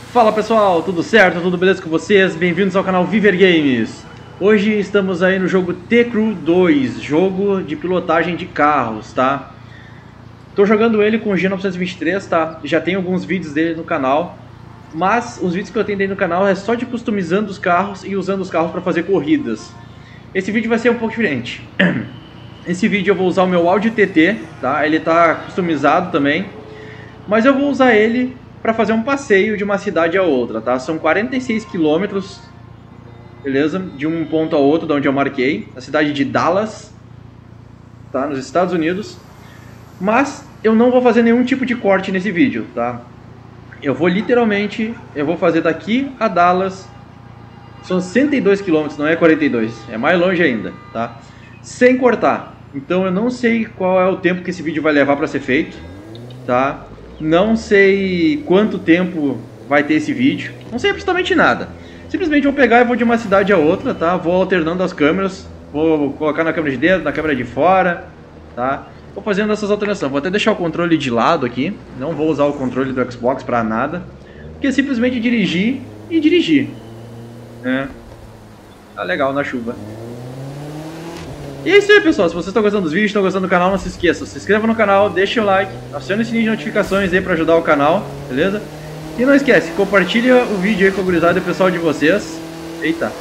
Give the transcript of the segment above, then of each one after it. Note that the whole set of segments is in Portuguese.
Fala pessoal, tudo certo? Tudo beleza com vocês? Bem-vindos ao canal Viver Games. Hoje estamos aí no jogo T-Crew 2, jogo de pilotagem de carros, tá? Tô jogando ele com o G923, tá? Já tem alguns vídeos dele no canal, mas os vídeos que eu tenho dele no canal é só de customizando os carros e usando os carros para fazer corridas. Esse vídeo vai ser um pouco diferente. Esse vídeo eu vou usar o meu Audi TT, tá? Ele tá customizado também, mas eu vou usar ele para fazer um passeio de uma cidade a outra, tá? São 46 quilômetros, beleza? De um ponto a outro, de onde eu marquei, a cidade de Dallas, tá? Nos Estados Unidos. Mas eu não vou fazer nenhum tipo de corte nesse vídeo, tá? Eu vou literalmente, eu vou fazer daqui a Dallas, são 102 quilômetros, não é 42, é mais longe ainda, tá? Sem cortar. Então eu não sei qual é o tempo que esse vídeo vai levar para ser feito, tá? Não sei quanto tempo vai ter esse vídeo, não sei absolutamente nada. Simplesmente vou pegar e vou de uma cidade a outra, tá? Vou alternando as câmeras, vou colocar na câmera de dentro, na câmera de fora, tá? Vou fazendo essas alterações. Vou até deixar o controle de lado aqui, não vou usar o controle do Xbox para nada, porque é simplesmente dirigir e dirigir, né? Tá legal na chuva. E é isso aí, pessoal. Se vocês estão gostando dos vídeos, estão gostando do canal, não se esqueçam, se inscreva no canal, deixa o like, acione o sininho de notificações aí para ajudar o canal, beleza? E não esquece, compartilha o vídeo aí com a gurizada e o pessoal de vocês. Eita.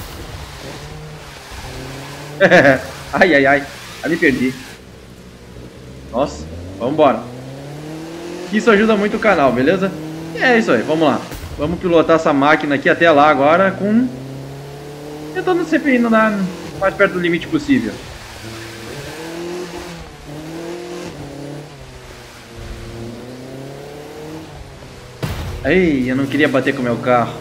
Ai, ai, ai. Ali perdi. Nossa, vamos embora. Isso ajuda muito o canal, beleza? E é isso aí, vamos lá. Vamos pilotar essa máquina aqui até lá agora com... tentando sempre indo mais perto do limite possível. Ei, eu não queria bater com o meu carro.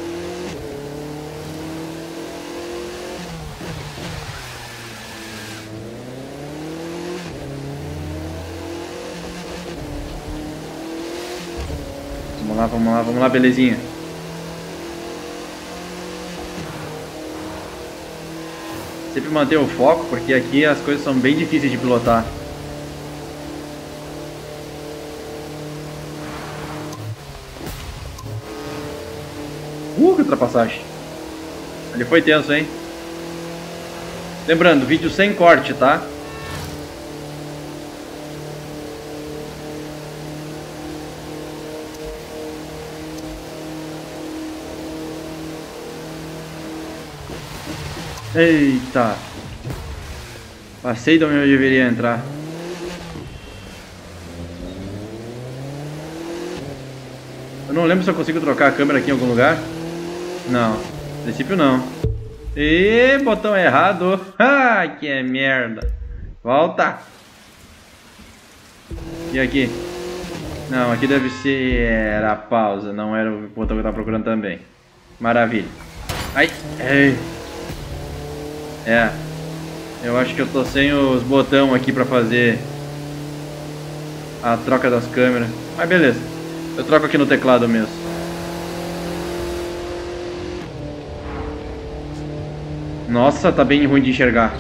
Vamos lá, belezinha. Sempre manter o foco, porque aqui as coisas são bem difíceis de pilotar. Que ultrapassagem. Ali foi tenso, hein? Lembrando, vídeo sem corte, tá? Eita! Passei de onde eu deveria entrar. Eu não lembro se eu consigo trocar a câmera aqui em algum lugar. Não, no princípio não. E botão errado. Ah, que é merda. Volta. E aqui? Não, aqui deve ser a pausa. Não era o botão que eu tava procurando também. Maravilha. Ai, ei. É, eu acho que eu tô sem os botões aqui pra fazer a troca das câmeras. Mas beleza, eu troco aqui no teclado mesmo. Nossa, tá bem ruim de enxergar.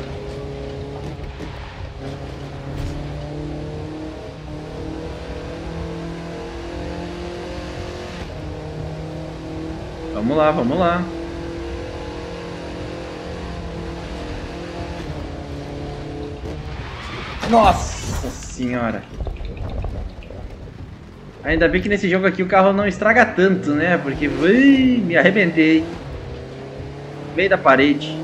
Vamos lá, vamos lá. Nossa senhora. Ainda bem que nesse jogo aqui o carro não estraga tanto, né? Porque me arrebentei. Meio da parede.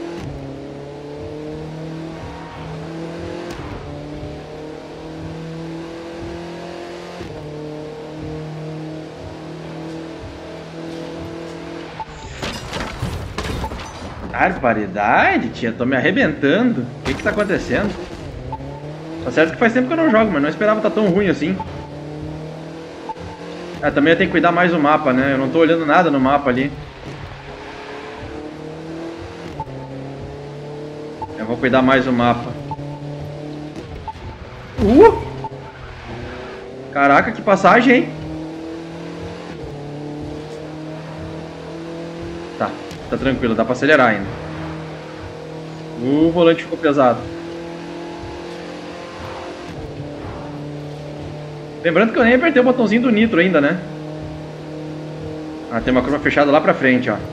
Barbaridade, tia. Tô me arrebentando. O que que tá acontecendo? Tá certo que faz tempo que eu não jogo, mas não esperava estar tão ruim assim. Ah, também eu tenho que cuidar mais do mapa, né? Eu não tô olhando nada no mapa ali. Eu vou cuidar mais do mapa. Caraca, que passagem, hein? Tá tranquilo, dá pra acelerar ainda. O volante ficou pesado. Lembrando que eu nem apertei o botãozinho do nitro ainda, né? Ah, tem uma curva fechada lá pra frente, ó.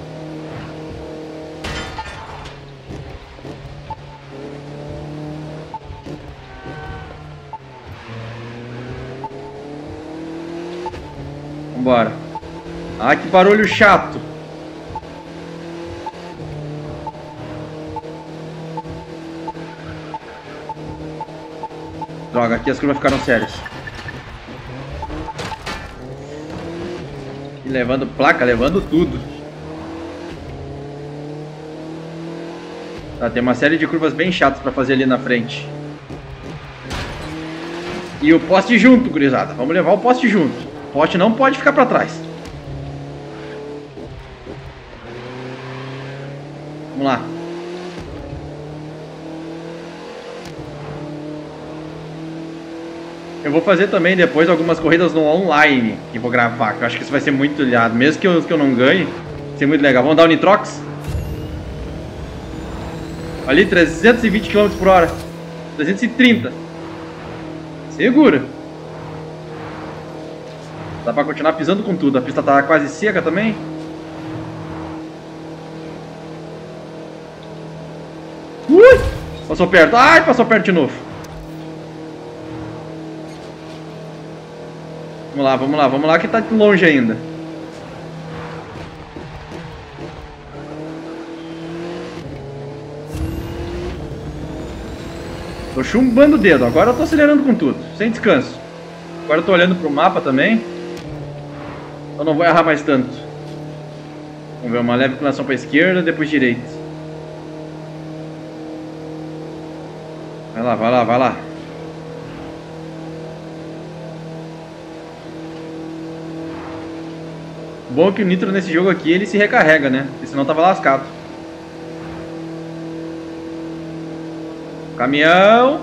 Vambora. Ah, que barulho chato. Droga, aqui as curvas ficaram sérias. E levando placa, levando tudo. Tá, tem uma série de curvas bem chatas pra fazer ali na frente. E o poste junto, gurizada. Vamos levar o poste junto. O poste não pode ficar pra trás. Vamos lá. Eu vou fazer também depois algumas corridas no online que vou gravar, que eu acho que isso vai ser muito irado. Mesmo que eu não ganhe, vai ser muito legal. Vamos dar o Nitrox? Ali, 320 km por hora. 330. Segura. Dá pra continuar pisando com tudo. A pista tá quase seca também. Ui! Passou perto. Ai, passou perto de novo. Vamos lá, vamos lá, vamos lá que tá longe ainda. Tô chumbando o dedo, agora eu tô acelerando com tudo, sem descanso. Agora eu tô olhando pro mapa também. Então não vou errar mais tanto. Vamos ver, uma leve inclinação pra esquerda, depois direita. Vai lá, vai lá, vai lá. Bom que o nitro nesse jogo aqui ele se recarrega, né? Porque senão tava lascado. Caminhão.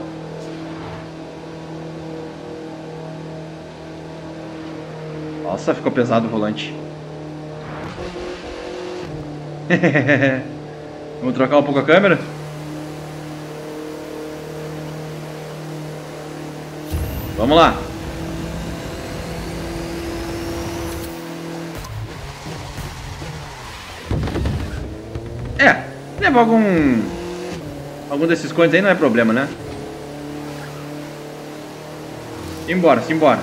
Nossa, ficou pesado o volante. Vamos trocar um pouco a câmera? Vamos lá. É, levar algum desses coins aí não é problema, né? Simbora, simbora.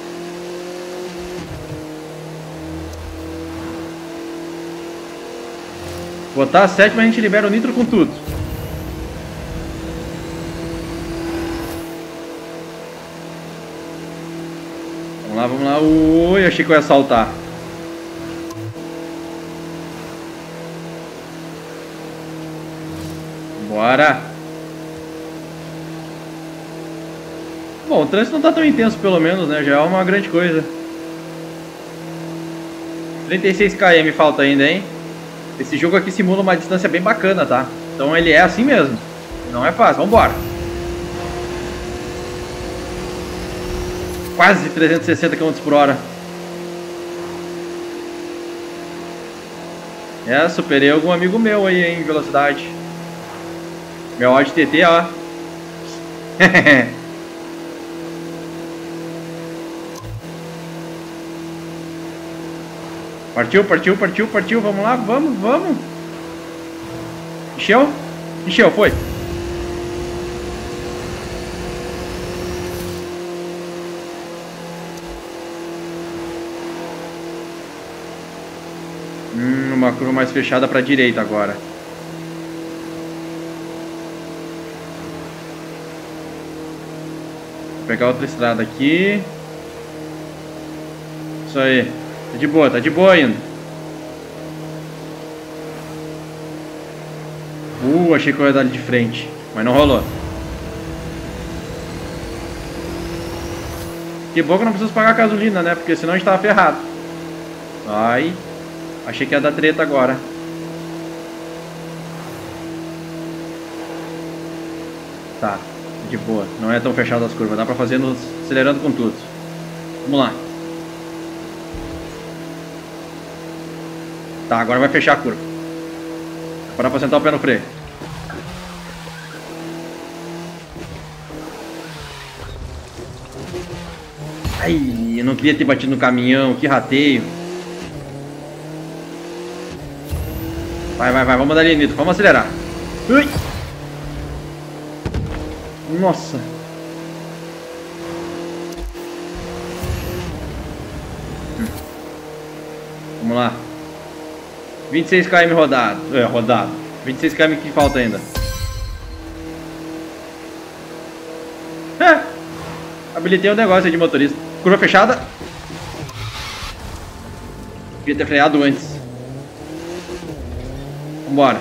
Botar a sétima, a gente libera o nitro com tudo. Vamos lá, vamos lá. Ui, achei que eu ia saltar. Bora. Bom, o trânsito não tá tão intenso pelo menos, né? Já é uma grande coisa. 36 km falta ainda, hein? Esse jogo aqui simula uma distância bem bacana, tá? Então ele é assim mesmo. Não é fácil, vambora. Quase 360 km por hora. É, superei algum amigo meu aí, hein, em velocidade. Meu Audi TT, ó. Partiu, partiu, partiu, partiu. Vamos lá, vamos, vamos. Encheu? Encheu, foi. Uma curva mais fechada para a direita agora. Vou pegar outra estrada aqui. Isso aí. Tá de boa ainda. Achei que eu ia dar de frente, mas não rolou. Que bom que eu não preciso pagar gasolina, né? Porque senão a gente tava ferrado. Ai, achei que ia dar treta agora. Tá, de boa. Não é tão fechado as curvas. Dá pra fazer acelerando com tudo. Vamos lá. Tá, agora vai fechar a curva. Parar pra sentar o pé no freio. Ai, eu não queria ter batido no caminhão. Que rateio. Vai, vai, vai. Vamos dar ali, Nito. Vamos acelerar. Ui. Nossa. Vamos lá. 26 km rodado. É, rodado. 26 km que falta ainda. Habilitei um negócio aí de motorista. Curva fechada. Devia ter freado antes. Vambora.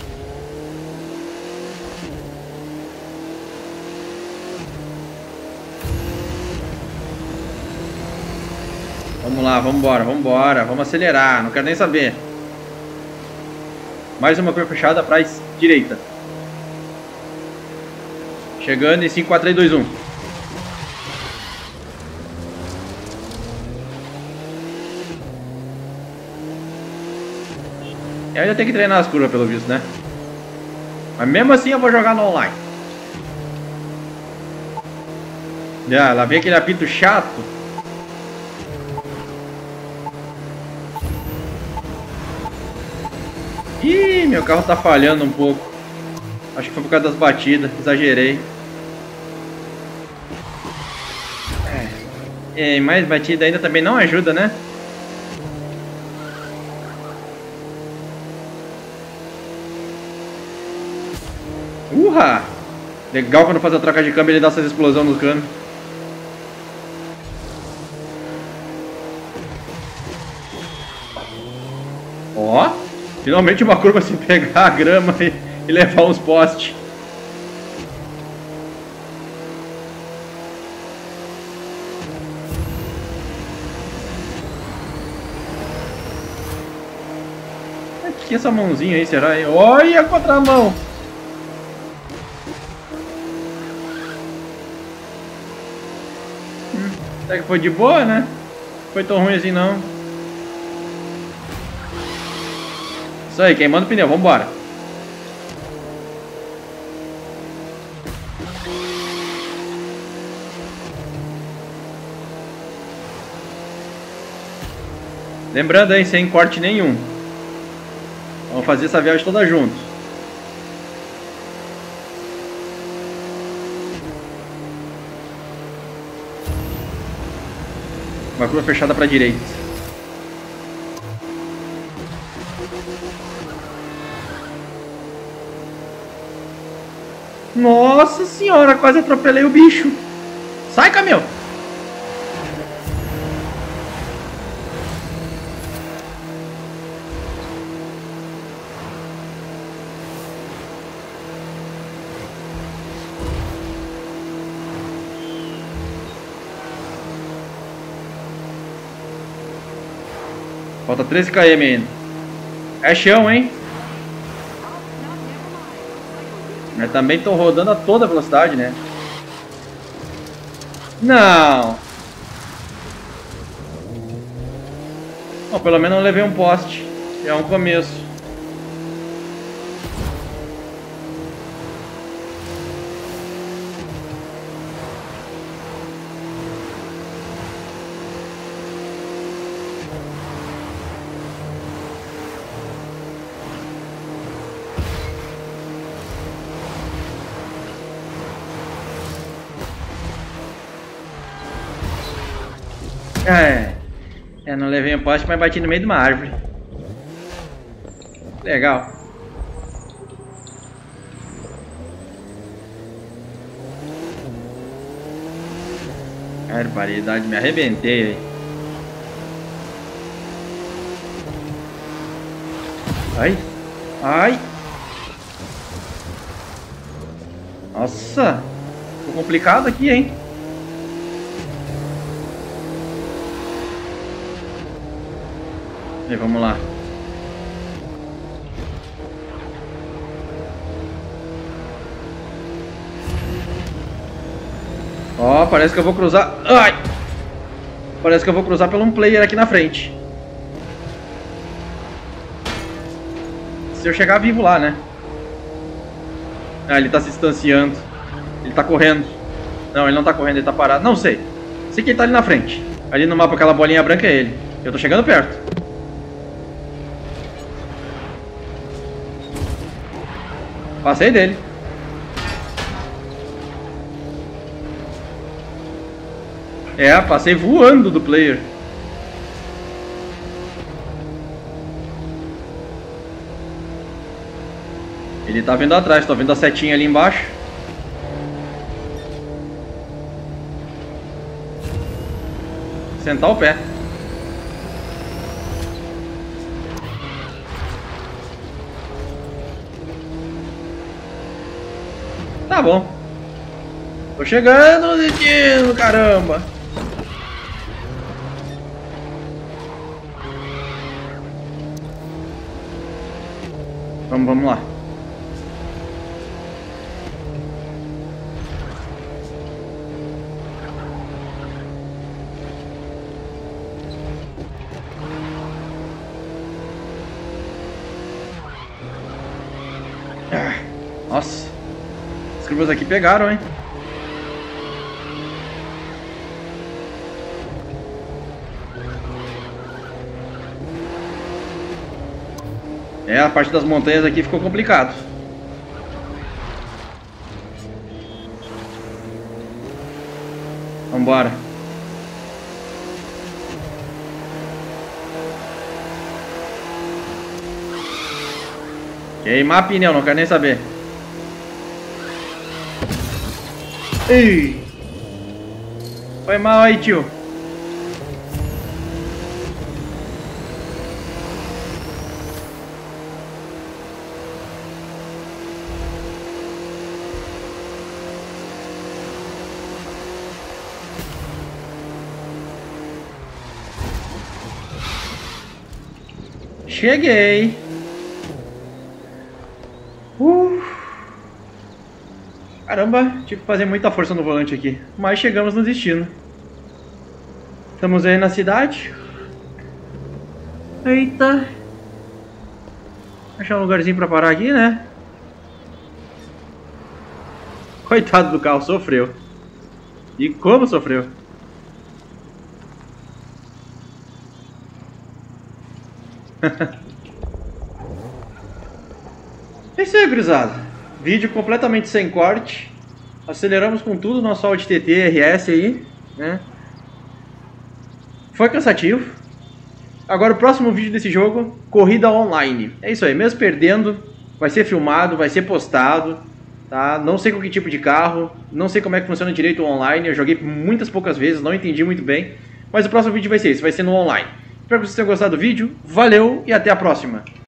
Vamos lá, vambora, vambora. Vamos acelerar, não quero nem saber. Mais uma curva fechada para a direita. Chegando em 5, 4, 3, 2, 1. Eu ainda tenho que treinar as curvas, pelo visto, né? Mas mesmo assim eu vou jogar no online. Lá vem aquele apito chato. Ih, meu carro tá falhando um pouco. Acho que foi por causa das batidas, exagerei. Mais batida ainda também não ajuda, né? Legal quando faz a troca de câmbio ele dá essas explosões no câmbio. Ó, finalmente uma curva sem pegar a grama e levar uns postes. O que é essa mãozinha aí, será? Olha a contramão! Até que foi de boa, né? Não foi tão ruim assim não. Isso aí, queimando o pneu, vambora. Lembrando aí, sem corte nenhum. Vamos fazer essa viagem toda junto. Uma curva fechada para a direita. Nossa senhora, quase atropelei o bicho. Sai, caminhão! Falta 13 km ainda. É chão, hein? Mas também tô rodando a toda velocidade, né? Não! Bom, pelo menos eu levei um poste. Já é um começo. Não levei um poste, mas bati no meio de uma árvore. Legal. Barbaridade, me arrebentei aí. Ai, ai. Nossa, ficou complicado aqui, hein? E vamos lá. Ó, parece que eu vou cruzar. Ai! Parece que eu vou cruzar pelo um player aqui na frente. Se eu chegar vivo lá, né? Ah, ele tá se distanciando. Ele tá correndo. Não, ele não tá correndo, ele tá parado. Não sei. Sei que ele tá ali na frente. Ali no mapa, aquela bolinha branca é ele. Eu tô chegando perto. Passei dele. É, passei voando do player. Ele tá vindo atrás, tô vendo a setinha ali embaixo. Sentar o pé. Tá bom. Tô chegando no destino, caramba. Vamos lá. Nossa. As curvas aqui pegaram, hein? É, a parte das montanhas aqui ficou complicado. Vambora. Queimar pneu, não quero nem saber. Ei! Foi mal aí, tio. Cheguei. Caramba, tive que fazer muita força no volante aqui. Mas chegamos no destino. Estamos aí na cidade. Eita. Achar um lugarzinho pra parar aqui, né? Coitado do carro, sofreu. E como sofreu. É isso aí, gurizada. Vídeo completamente sem corte. Aceleramos com tudo nosso Audi TT RS aí, né? Foi cansativo. Agora o próximo vídeo desse jogo, corrida online. É isso aí, mesmo perdendo, vai ser filmado, vai ser postado, tá? Não sei com que tipo de carro, não sei como é que funciona direito o online. Eu joguei muitas poucas vezes, não entendi muito bem. Mas o próximo vídeo vai ser esse, vai ser no online. Espero que vocês tenham gostado do vídeo. Valeu e até a próxima.